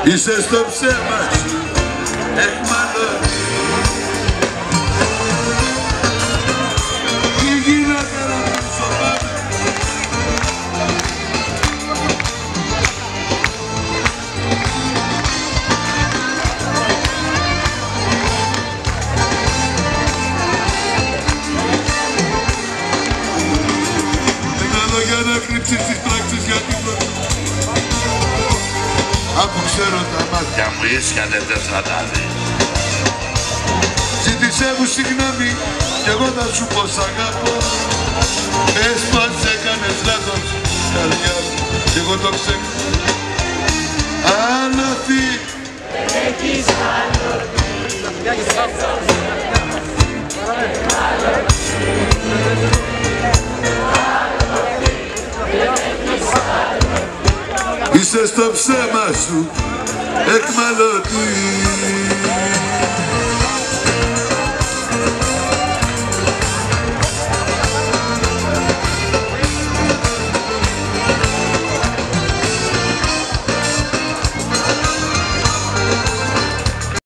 Είσαι στο ψέμα σου εχμαλωτή. Η γυναίκα να μου σοβάται. Δεν για να κρύψεις τις πράξεις για την πρώτη. Άκου ξέρω τα μάτια μου ίσιανε δεν θα τα δεις. Ζήτησέ μου συγγνώμη κι εγώ θα σου πω σ' αγαπώ. Πες πως έκανες λάθος καρδιά μου κι εγώ το ξέρω. Άνωθη έχεις άνωθη. Είσαι στο ψέμα σου εκμαλωτή.